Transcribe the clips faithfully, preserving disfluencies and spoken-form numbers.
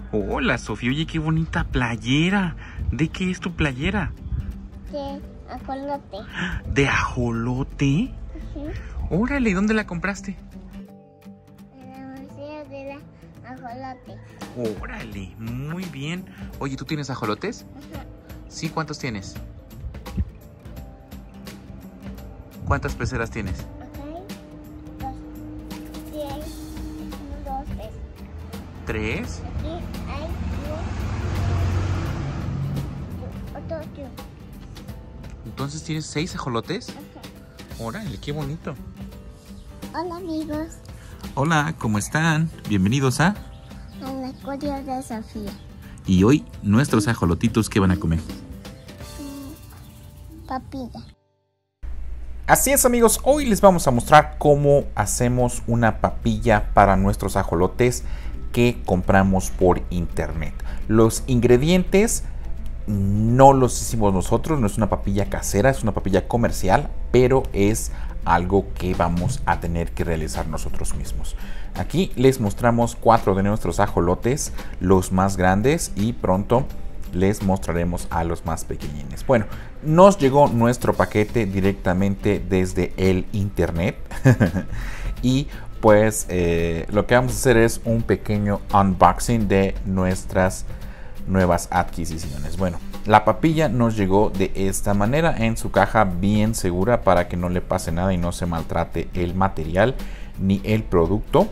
Hola, Sofía. Oye, qué bonita playera. ¿De qué es tu playera? De ajolote. ¿De ajolote? Uh-huh. Órale, ¿dónde la compraste? En la museo de la ajolote. Órale, muy bien. Oye, ¿tú tienes ajolotes? Uh-huh. Sí, ¿cuántos tienes? ¿Cuántas peceras tienes? Ok. Dos. Diez. Uno, dos, tres. ¿Tres? Aquí hay uno. Otro, otro. Entonces tienes seis ajolotes. Uh-huh. Órale, qué bonito. Hola, amigos. Hola, ¿cómo están? Bienvenidos a... A la escuela de Sofía. Y hoy, nuestros ajolotitos, ¿qué van a comer? Mm, papilla. Así es, amigos, hoy les vamos a mostrar cómo hacemos una papilla para nuestros ajolotes que compramos por internet. Los ingredientes no los hicimos nosotros, no es una papilla casera, es una papilla comercial, pero es algo que vamos a tener que realizar nosotros mismos. Aquí les mostramos cuatro de nuestros ajolotes, los más grandes, y pronto les mostraremos a los más pequeñines. Bueno, nos llegó nuestro paquete directamente desde el internet y pues eh, lo que vamos a hacer es un pequeño unboxing de nuestras nuevas adquisiciones. Bueno, la papilla nos llegó de esta manera, en su caja bien segura para que no le pase nada y no se maltrate el material ni el producto.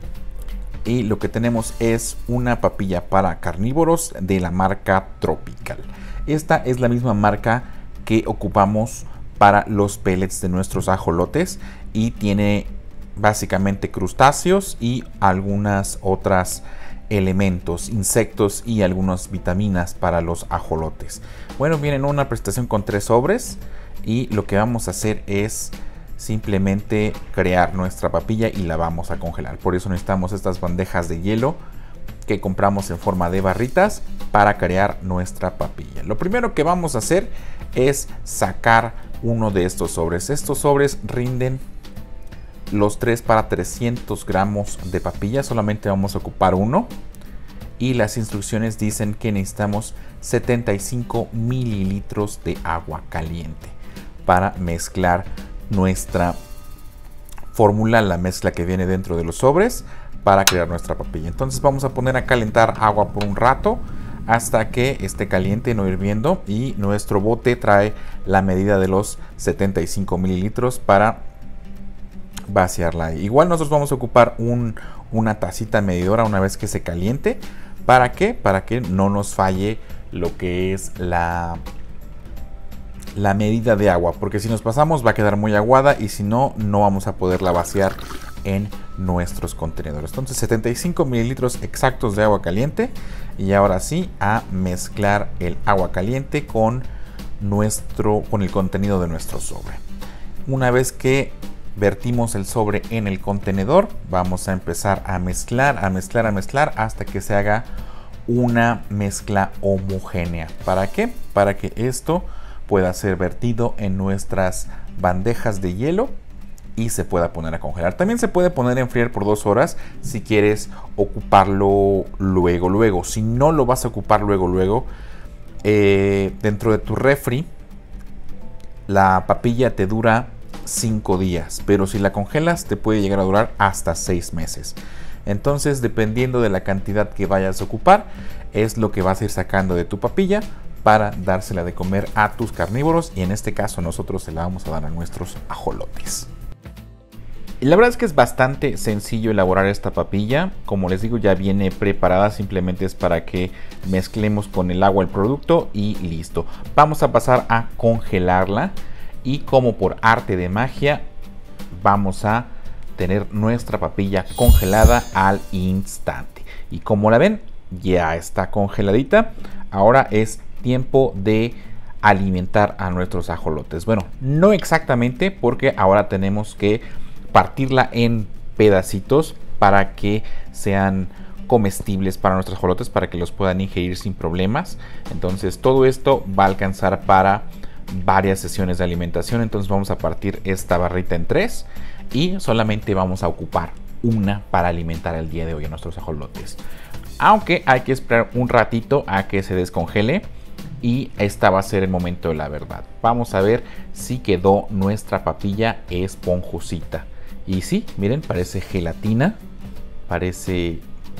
Y lo que tenemos es una papilla para carnívoros de la marca Tropical. Esta es la misma marca que ocupamos para los pellets de nuestros ajolotes y tiene básicamente crustáceos y algunas otras elementos, insectos y algunas vitaminas para los ajolotes. Bueno, viene en una presentación con tres sobres y lo que vamos a hacer es simplemente crear nuestra papilla y la vamos a congelar. Por eso necesitamos estas bandejas de hielo que compramos en forma de barritas para crear nuestra papilla. Lo primero que vamos a hacer es sacar uno de estos sobres. Estos sobres rinden los tres para trescientos gramos de papilla. Solamente vamos a ocupar uno. Y las instrucciones dicen que necesitamos setenta y cinco mililitros de agua caliente para mezclar nuestra fórmula, la mezcla que viene dentro de los sobres para crear nuestra papilla. Entonces vamos a poner a calentar agua por un rato hasta que esté caliente, no hirviendo, y nuestro bote trae la medida de los setenta y cinco mililitros para vaciarla. Igual nosotros vamos a ocupar un, una tacita medidora una vez que se caliente. ¿Para qué? Para que no nos falle lo que es la la medida de agua, porque si nos pasamos va a quedar muy aguada y si no, no vamos a poderla vaciar en nuestros contenedores. Entonces setenta y cinco mililitros exactos de agua caliente, y ahora sí a mezclar el agua caliente con nuestro con el contenido de nuestro sobre. Una vez que vertimos el sobre en el contenedor, vamos a empezar a mezclar, a mezclar, a mezclar hasta que se haga una mezcla homogénea. ¿Para qué? Para que esto pueda ser vertido en nuestras bandejas de hielo y se pueda poner a congelar. También se puede poner a enfriar por dos horas si quieres ocuparlo luego, luego. Si no lo vas a ocupar luego, luego, eh, dentro de tu refri, la papilla te dura cinco días, pero si la congelas te puede llegar a durar hasta seis meses. Entonces, dependiendo de la cantidad que vayas a ocupar, es lo que vas a ir sacando de tu papilla para dársela de comer a tus carnívoros, y en este caso nosotros se la vamos a dar a nuestros ajolotes. Y la verdad es que es bastante sencillo elaborar esta papilla. Como les digo, ya viene preparada, simplemente es para que mezclemos con el agua el producto y listo. Vamos a pasar a congelarla y como por arte de magia vamos a tener nuestra papilla congelada al instante. Y como la ven, ya está congeladita. Ahora es tiempo de alimentar a nuestros ajolotes. Bueno, no exactamente, porque ahora tenemos que partirla en pedacitos para que sean comestibles para nuestros ajolotes, para que los puedan ingerir sin problemas. Entonces todo esto va a alcanzar para varias sesiones de alimentación. Entonces vamos a partir esta barrita en tres y solamente vamos a ocupar una para alimentar el día de hoy a nuestros ajolotes. Aunque hay que esperar un ratito a que se descongele y esta va a ser el momento de la verdad. Vamos a ver si quedó nuestra papilla esponjosita. Y sí, miren, parece gelatina, parece,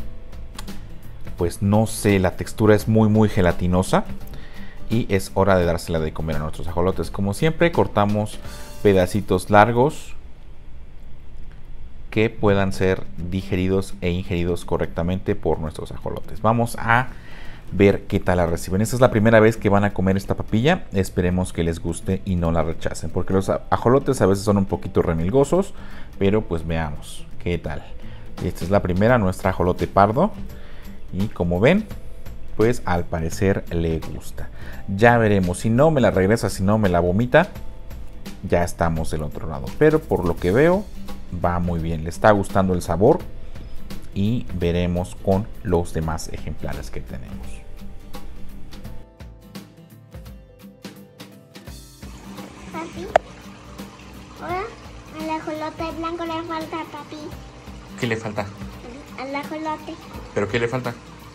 pues no sé, la textura es muy muy gelatinosa. Y es hora de dársela de comer a nuestros ajolotes. Como siempre, cortamos pedacitos largos que puedan ser digeridos e ingeridos correctamente por nuestros ajolotes. Vamos a ver qué tal la reciben. Esta es la primera vez que van a comer esta papilla. Esperemos que les guste y no la rechacen, porque los ajolotes a veces son un poquito remilgosos, pero pues veamos qué tal. Esta es la primera, nuestra ajolote pardo, y como ven, pues al parecer le gusta. Ya veremos, si no me la regresa, si no me la vomita, ya estamos del otro lado. Pero por lo que veo, va muy bien, le está gustando el sabor. Y veremos con los demás ejemplares que tenemos. Papi, ahora al ajolote blanco le falta, papi. ¿Qué le falta? Al ajolote ¿Pero qué le falta?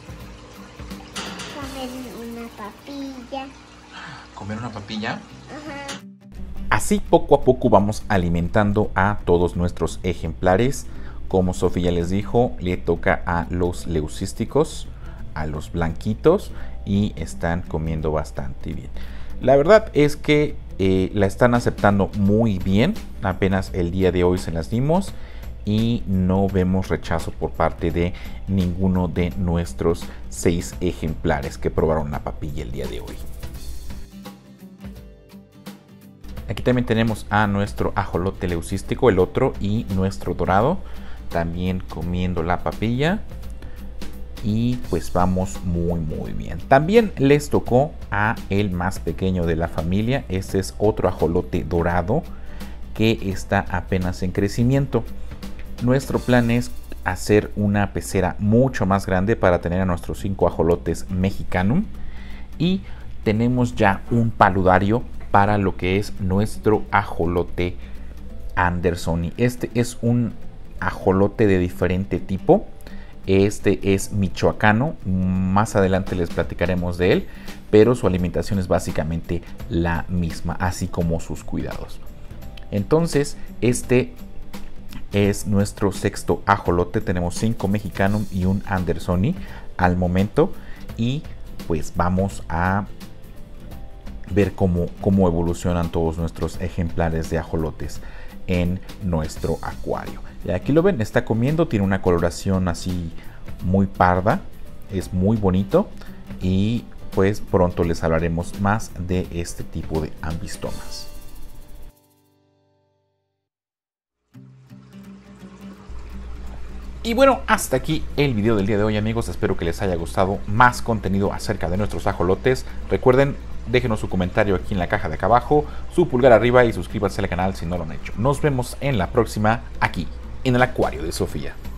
comer una papilla. ¿Comer una papilla? Ajá. Así poco a poco vamos alimentando a todos nuestros ejemplares. Como Sofía les dijo, le toca a los leucísticos, a los blanquitos, y están comiendo bastante bien. La verdad es que eh, la están aceptando muy bien. Apenas el día de hoy se las dimos y no vemos rechazo por parte de ninguno de nuestros seis ejemplares que probaron la papilla el día de hoy. Aquí también tenemos a nuestro ajolote leucístico, el otro, y nuestro dorado, también comiendo la papilla. Y pues vamos muy muy bien. También les tocó a el más pequeño de la familia. Este es otro ajolote dorado que está apenas en crecimiento. Nuestro plan es hacer una pecera mucho más grande para tener a nuestros cinco ajolotes mexicanum. Y tenemos ya un paludario para lo que es nuestro ajolote andersoni. Este es un ajolote de diferente tipo. Este es michoacano, más adelante les platicaremos de él, pero su alimentación es básicamente la misma, así como sus cuidados. Entonces, este es nuestro sexto ajolote. Tenemos cinco mexicanum y un andersoni al momento, y pues vamos a ver cómo, cómo evolucionan todos nuestros ejemplares de ajolotes en nuestro acuario. Y aquí lo ven, está comiendo, tiene una coloración así muy parda, es muy bonito, y pues pronto les hablaremos más de este tipo de ambistomas. Y bueno, hasta aquí el video del día de hoy, amigos. Espero que les haya gustado más contenido acerca de nuestros ajolotes. Recuerden, déjenos su comentario aquí en la caja de acá abajo, su pulgar arriba y suscríbanse al canal si no lo han hecho. Nos vemos en la próxima aquí en el acuario de Sofía.